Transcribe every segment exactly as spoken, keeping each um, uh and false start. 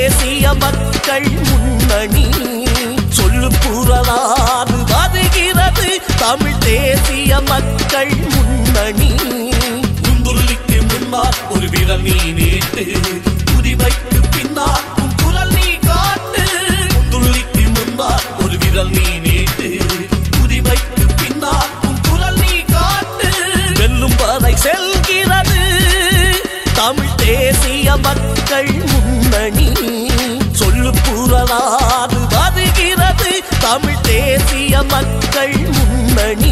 தேசிய மக்கள் முன்னணி சொல்லு புறலாது வருகிறது தமிழ் தேசிய மக்கள் முன்னணி. குந்துருளிக்கு முன்னால் ஒரு விரல் நீ நீட்டு, உரிமைக்கு பின்னால் உன் குரல் நீ காட்டு. குந்துருளிக்கு முன்னால் ஒரு விரல் நீ நீட்டு, உரிமைக்கு பின்னால் உன் குரல் நீ காட்டு. வெல்லும் வரை செல்கிறது தமிழ் தேசிய மக்கள் முன்னணி சொல்லு புறலாது வருகிறது தமிழ் தேசிய மக்கள் முன்னணி.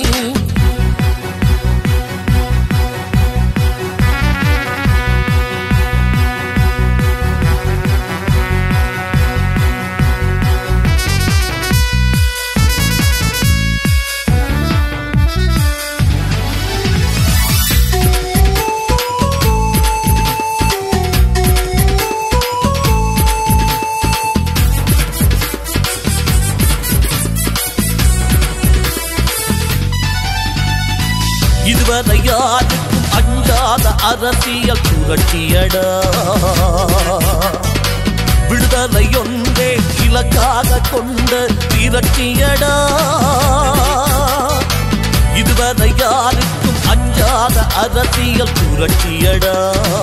இதுவரை யாருக்கும் அஞ்சாத அரசியல் புரட்சியடா, விடுதலை ஒன்றே இலக்காக கொண்ட திரட்சியடா. இதுவரை யாருக்கும் அஞ்சாத அரசியல் புரட்சியடா,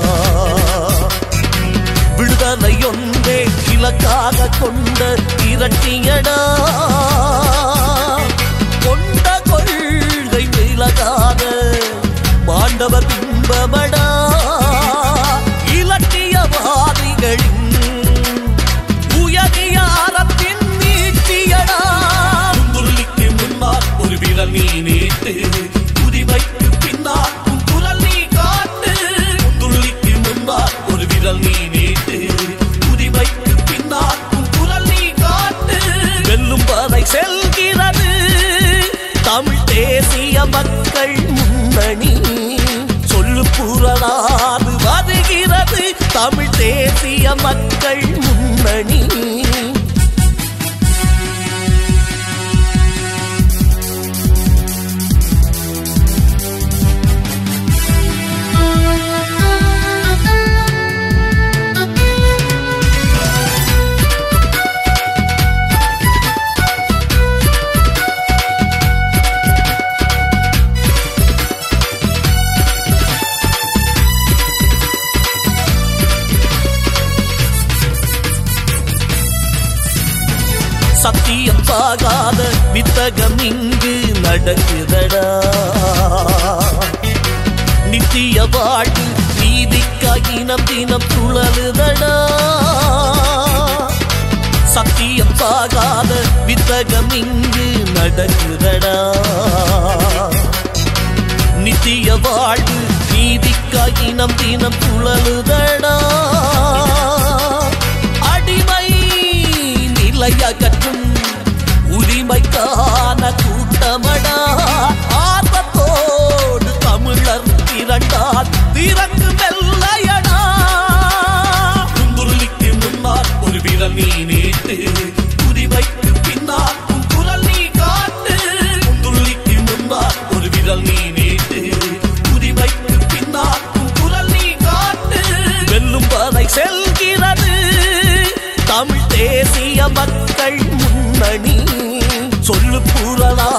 விடுதலை ஒன்றே இலக்காக கொண்ட திரட்சியடா. கொண்ட கொள்கை விலகாத மாண்டவர் பிம்பமடா, இலக்கியவாதிகளின் உயரிய அறத்தின் நீட்சியடா. குந்துருளிக்கு முன்னால் ஒரு விரல் நீ நீட்டு, உரிமைக்கு பின்னால் உன் குரல் நீ காட்டு. குந்துருளிக்கு முன்னால் ஒரு விரல் நீ நீட்டு, உரிமைக்கு பின்னால் உன் குரல் நீ காட்டு. வெல்லும் வரை செல்கிறது தமிழ் தேசிய மக்கள் முன்னணி சொல்லு புறலாது வருகிறது தமிழ் தேசிய மக்கள் முன்னணி. சத்தியம் சாகாத வித்தகம் இங்கு நடக்குதடா, நித்திய வாழ்வு நீதிக்காய் இனம் தினம் சுழலுதடா. சத்தியம் சாகாத வித்தகம் இங்கு நடக்குதடா, நித்திய வாழ்வு நீதிக்காய் இனம் தினம் சுழலுதடா. அடிமை நிலையகற்றும் உரிமைக்கான கூட்டமடா, ஆர்வத்தோடு தமிழர் திரண்டால் திறக்கு வெள்ளையடா. குந்துருளிக்கு முன்னால் ஒரு விரல் நீ நீட்டு, உரிமைக்கு பின்னால் உன் குரல் நீ காட்டு. குந்துருளிக்கு முன்னால் ஒரு விரல் நீ நீட்டு, உரிமைக்கு பின்னால் உன் குரல் நீ காட்டு. வெல்லும் வரை செல்கிறது தமிழ் தேசிய மக்கள் முன்னணி சொல்லு புறலா